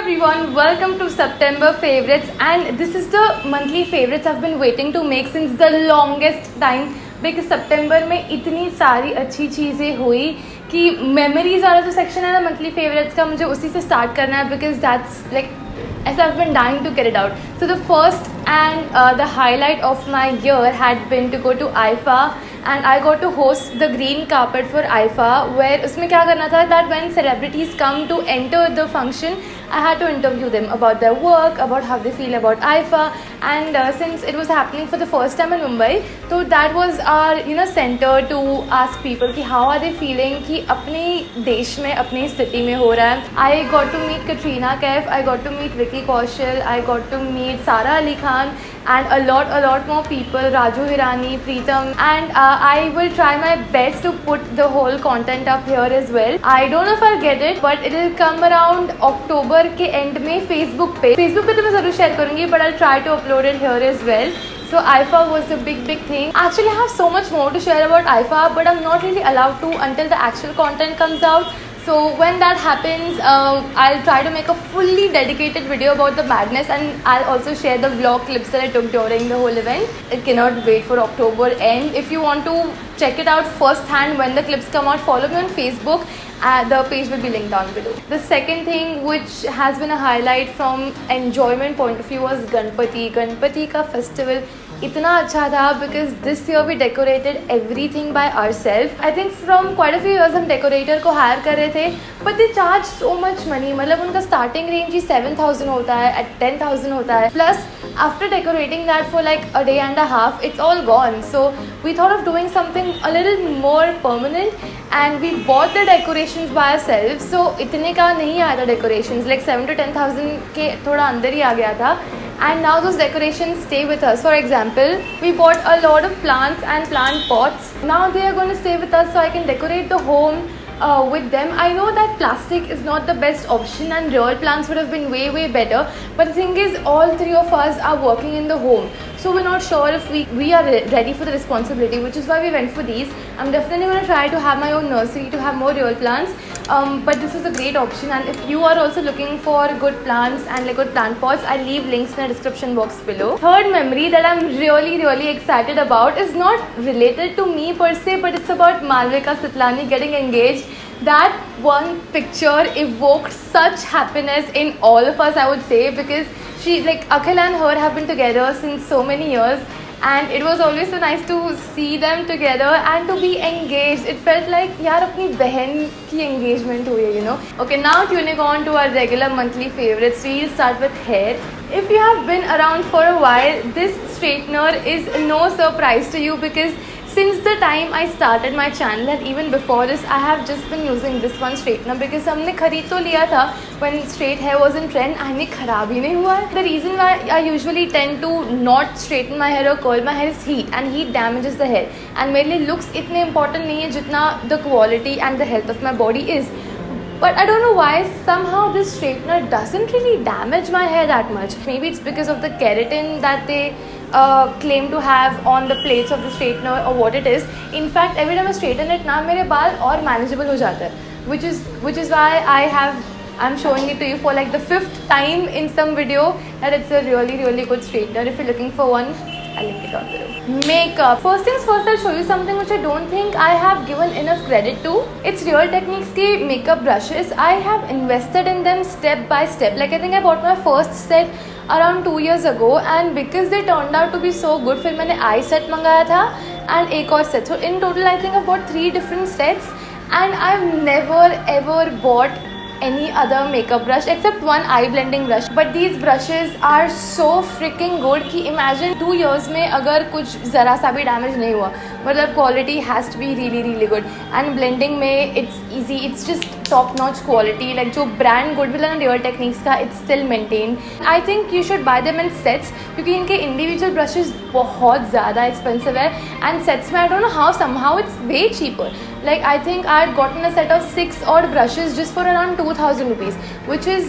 everyone, welcome to September favorites, and this is the monthly favorites I've been waiting to make since the longest time because September में इतनी सारी अच्छी चीज़ें हुई कि memories वाला जो section है ना monthly favorites का मुझे उसी से start करना है because that's like as I've been dying to get it out. So the first and the highlight of my year had been to go to IFA and I got to host the green carpet for IFA where उसमें क्या करना था that when celebrities come to enter the function I had to interview them about their work, about how they feel about IFA, and since it was happening for the first time in Mumbai, so that was our center to ask people कि how are they feeling कि अपने देश में अपनी city में हो रहा है. I got to meet Katrina Kaif, I got to meet Vicky Kaushal, I got to meet Sara Ali Khan and a lot more people, Raju Hirani, Preetham, and I will try my best to put the whole content up here as well. I don't know if I'll get it, but it will come around October के end में Facebook पे तो मैं ज़रूर share करूँगी, but I'll try to upload it here as well. So IFA was the big thing. Actually, I have so much more to share about IFA, but I'm not really allowed to until the actual content comes out. So when that happens, I'll try to make a fully dedicated video about the madness, and I'll also share the vlog clips that I took during the whole event. I cannot wait for October end. If you want to check it out first hand when the clips come out, follow me on Facebook. The page will be linked down below. The second thing which has been a highlight from enjoyment point of view was Ganpati. Ganpati ka festival इतना अच्छा था because this year we decorated everything by ourselves. I think from quite a few years हम decorator को hire कर रहे थे, but they charge so much money. मतलब उनका starting range ही 7,000 होता है, at 10,000 होता है. Plus after decorating that for like a day and a half, it's all gone. So we thought of doing something a little more permanent, and we bought the decorations by ourselves. So इतने का नहीं आया था decorations, like 7 to 10,000 के थोड़ा अंदर ही आ गया था. And now those decorations stay with us. For example, we bought a lot of plants and plant pots. Now they are going to stay with us so I can decorate the home with them. I know that plastic is not the best option and real plants would have been way better. But the thing is, all three of us are working in the home. So we're not sure if we are ready for the responsibility, which is why we went for these. I'm definitely going to try to have my own nursery to have more real plants. But this is a great option, and if you are also looking for good plants and like good plant pots, I'll leave links in the description box below. Third memory that I'm really excited about is not related to me per se, but it's about Malvika Sitlani getting engaged. That one picture evoked such happiness in all of us, I would say, because she, like, Akhil and her have been together since so many years, and it was always so nice to see them together and to be engaged. It felt like yaar apni behan ki engagement hui hai, Okay, now tuning on to our regular monthly favorites. We'll start with hair. If you have been around for a while, this straightener is no surprise to you because since the time I started my channel and even before this, I have just been using this one straightener because हमने खरीद तो लिया था when straight hair was in trend and it खराब ही नहीं हुआ. The reason why I usually tend to not straighten my hair or curl my hair is heat, and heat damages the hair. And मेरे लिए looks इतने important नहीं है जितना the quality and the health of my body is. But I don't know why somehow this straightener doesn't really damage my hair that much. Maybe it's because of the keratin that they claim to have on the plates of the straightener or what it is. In fact, every time I straighten it now, मेरे बाल और manageable हो जाते हैं, which is why I'm showing it to you for like the 5th time in some video that it's a really good straightener. If you're looking for one, I'll link it down below. Makeup. First things first, I'll show you something which I don't think I have given enough credit to. It's Real Techniques ki makeup brushes. I have invested in them step by step. Like I think I bought my first set around 2 years ago, and because they turned out to be so good, फिर मैंने eye set मंगाया था and एक और set. So in total, I think I've bought 3 different sets, and I've never ever bought any other makeup brush except one eye blending brush. But these brushes are so freaking good कि imagine 2 years में अगर कुछ ज़रा सा भी damage नहीं हुआ, मतलब quality has to be really good. And blending में it's easy, it's just top notch quality. Like जो brand Goodwill and Real Techniques का it's still maintained. I think you should buy them in sets क्योंकि इनके individual brushes बहुत ज़्यादा expensive है, and sets में I don't know how somehow it's way cheaper. Like I think I had gotten a set of 6 odd brushes just for around 2,000 rupees, which is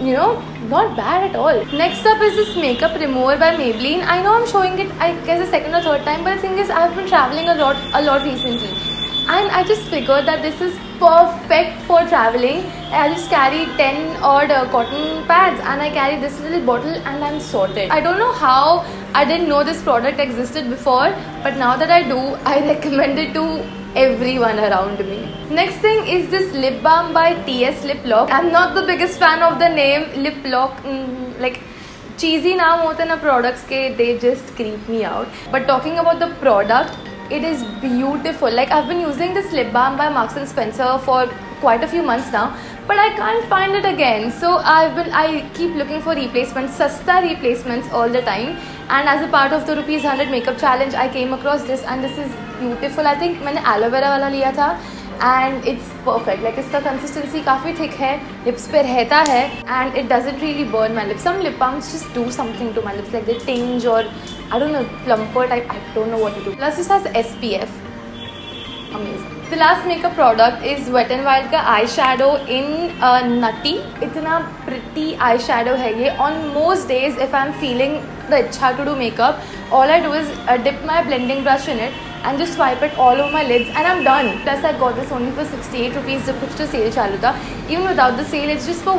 not bad at all. Next up is this makeup remover by Maybelline. I know I'm showing it I guess the second or third time, but the thing is I've been traveling a lot recently, and I just figured that this is perfect for traveling. I just carry 10 odd cotton pads and I carry this little bottle and I'm sorted. I don't know how I didn't know this product existed before, but now that I do, I recommend it to everyone around me. Next thing is this lip balm by TS Lip Lock. I'm not the biggest fan of the name Lip Lock. Like cheesy naam hote na products ke, they just creep me out. But talking about the product, it is beautiful. Like I've been using this lip balm by Marks and Spencer for quite a few months now, but I can't find it again. So I keep looking for replacements, sasta replacements all the time. And as a part of the Rupees 100 makeup challenge, I came across this and this is beautiful. I think मैंने aloe vera वाला लिया था and it's perfect. Like इसका consistency काफ़ी thick है, lips पे रहता है and it doesn't really burn my lips. Some lip balms just do something to my lips, like they tinge or I don't know, plumper type. I don't know what to do. Plus this has SPF. Amazing. The last makeup product is Wet n Wild का eyeshadow in Nutty. इतना pretty eyeshadow है ये. On most days, if I'm feeling the itcha to do makeup, all I do is dip my blending brush in it and just swipe it all over my lids and I'm done. Plus I got this only for 68 rupees जब कुछ तो sale चालू था. Even without the sale, it's just for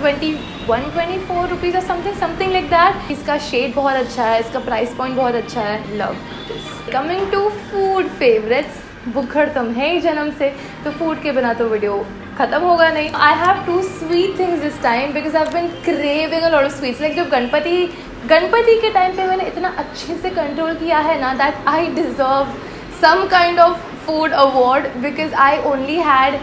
124 rupees or something like that. इसका shade बहुत अच्छा है, इसका price point बहुत अच्छा है. Love this. Coming to food favorites. भूखड़ तुम है ही जन्म से, तो फूड के बिना तो वीडियो खत्म होगा नहीं. I have 2 sweet things this time because I've been craving a lot of sweets. Like जब गणपति के टाइम पे मैंने इतना अच्छे से कंट्रोल किया है ना, that I deserve some kind of food award because I only had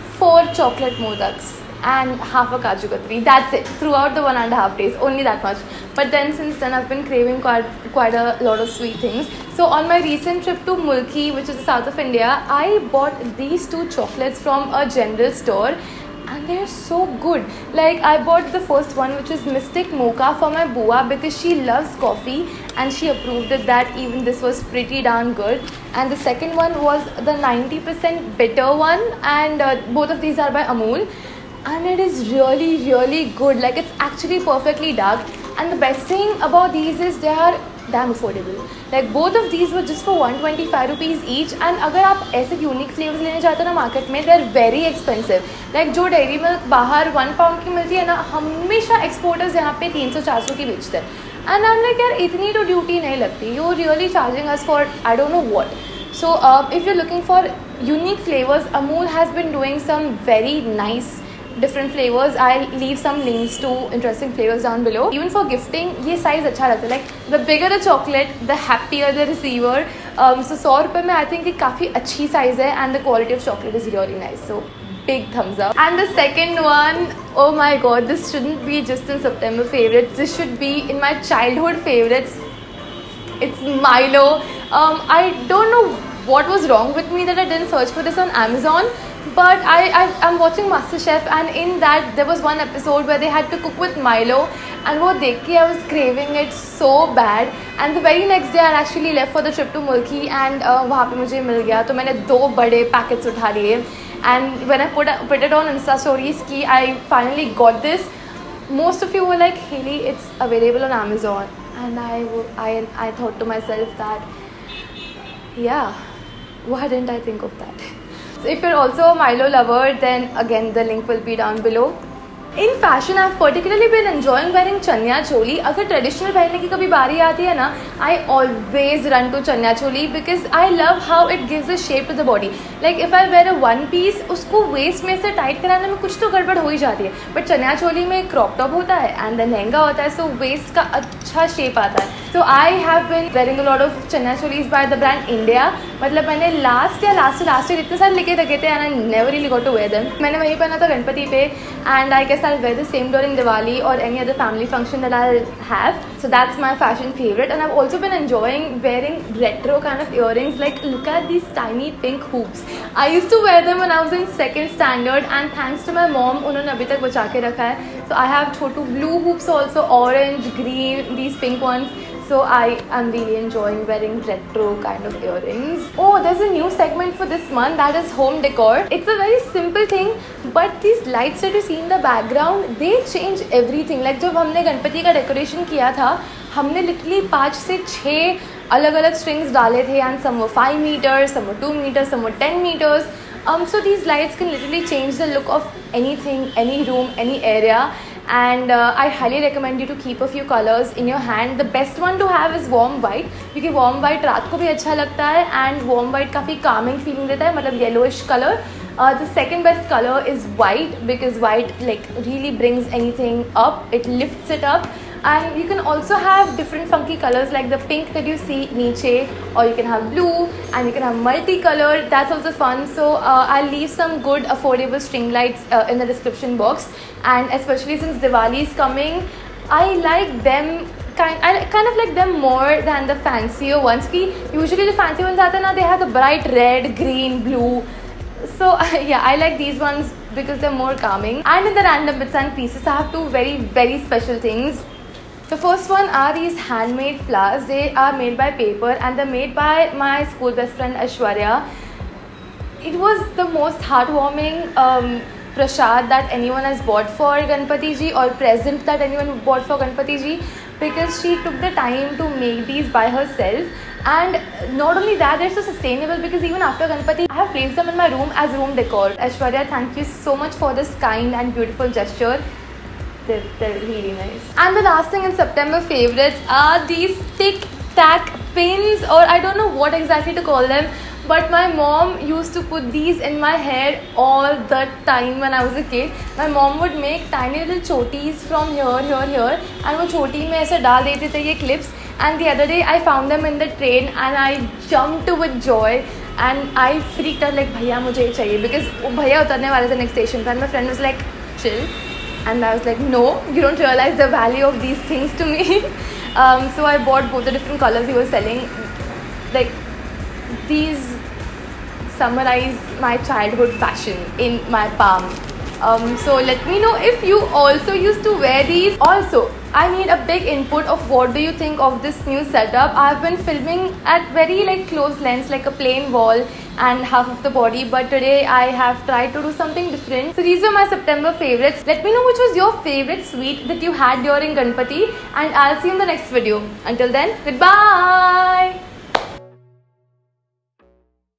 4 chocolate modaks and half a Kaju Katri. That's it throughout the 1.5 days, only that much. But then since then I've been craving quite a lot of sweet things. So on my recent trip to Mulki, which is the south of India, I bought these 2 chocolates from a general store and they're so good. Like I bought the first one, which is Mystic Mocha, for my Bua because she loves coffee and she approved it that even this was pretty darn good. And the second one was the 90% bitter one, and both of these are by Amul. And it is really good. Like it's actually perfectly dark, and the best thing about these is they are damn affordable. Like both of these were just for 125 rupees each, and अगर आप ऐसे unique flavors लेने जाते हो ना market में, they are very expensive. Like जो dairy milk बाहर 1 pound की मिलती है ना, हमेशा exporters यहाँ पे 300-400 की बेचते हैं. And I'm like यार इतनी तो duty नहीं लगती. You're really charging us for I don't know what. So if you're looking for unique flavors, Amul has been doing some very nice different flavors. I'll leave some links to interesting flavors down below. Even for gifting, ये size अच्छा लगता है. Like the bigger the chocolate, the happier the receiver. So 100 रुपये में I think ये काफ़ी अच्छी size है, and the quality of chocolate is really nice. So big thumbs up. And the second one, oh my god, this shouldn't be just in September favorites. This should be in my childhood favorites. It's Milo. I don't know what was wrong with me that I didn't search for this on Amazon. But I'm watching MasterChef, and in that there was one episode where they had to cook with Milo, and वो देख के I was craving it so bad. And the very next day I actually left for the trip to Mulki, and वहाँ पे मुझे मिल गया, तो मैंने 2 बड़े packets उठा लिए. And when I put it on Insta stories कि I finally got this, most of you were like, Hayley, it's available on Amazon. And I thought to myself that, yeah, why didn't I think of that? So if you're also a Milo lover, then again the link will be down below. In fashion, I've particularly been enjoying wearing chanya choli. अगर traditional पहनने की कभी बारी आती है ना, I always run to chanya choli because I love how it gives a shape to the body. Like if I wear a one piece, उसको waist में से tight कराने में कुछ तो गड़बड़ हो ही जाती है. But चन्या चोली में crop top होता है and then लहंगा होता है, so waist का अच्छा shape आता है. So I have been wearing a lot of chanya cholis by the brand India. मतलब मैंने last year इतने सारे लेके रखे थे and I never really got to wear them. मैंने वही पहना था गणपति पे, and I guess I'll wear the same during Diwali or any other family function that I'll have. So that's my fashion favorite. And I've also been enjoying wearing retro kind of earrings. Like look at these tiny pink hoops. I used to wear them when I was in 2nd standard, and thanks to my mom, उन्होंने अभी तक बचा के रखा है. So I have Chhotu blue hoops also, orange, green, these pink ones. So I am really enjoying wearing retro kind of earrings. Oh, there's a new segment for this month, that is home decor. It's a very simple thing, but these lights that you see in the background, they change everything. Like जब हमने गणपति का decoration किया था, हमने literally 5 से 6 अलग अलग strings डाले थे and somewhere 5 meters, some were 2 meters, some were 10 meters. So these lights can literally change the look of anything, any room, any area, and I highly recommend you to keep a few colors in your hand. The best one to have is warm white, क्योंकि warm white रात को भी अच्छा लगता है and warm white काफ़ी calming feeling देता है, मतलब yellowish color. The second best color is white, because white like really brings anything up, it lifts it up. And you can also have different funky colors like the pink that you see niche, or you can have blue, and you can have multicolored. That's also fun. So I'll leave some good affordable string lights in the description box. And especially since Diwali is coming, I like them. I kind of like them more than the fancier ones. Usually the fancy ones they have the bright red, green, blue. So yeah, I like these ones because they're more calming. And in the random bits and pieces, I have two very, very special things. The first one are these handmade flowers. They are made by paper and they're made by my school best friend Aishwarya. It was the most heartwarming prasad that anyone has bought for Ganpati ji, or present that anyone bought for Ganpati ji, because she took the time to make these by herself. And not only that, they're so sustainable, because even after Ganpati, I have placed them in my room as room decor. Aishwarya, thank you so much for this kind and beautiful gesture. They're really nice. And the last thing in September favorites are these tic tac pins, or I don't know what exactly to call them, but my mom used to put these in my hair all the time when I was a kid. My mom would make tiny little chotis from here, and वो छोटी में ऐसे डाल देते थे ये clips. And the other day I found them in the train and I jumped with joy and I freaked out like भैया मुझे ये चाहिए, because भैया उतरने वाले थे next station पे, and my friend was like chill. And I was like, no, you don't realize the value of these things to me. So I bought both the different colors he was selling. Like, these summarize my childhood fashion in my palm. So let me know if you also used to wear these. Also, I need a big input of what do you think of this new setup. I've been filming at very like close lens, like a plain wall and half of the body, but today I have tried to do something different. So these were my September favorites. Let me know which was your favorite sweet that you had during Ganpati, and I'll see you in the next video. Until then, goodbye.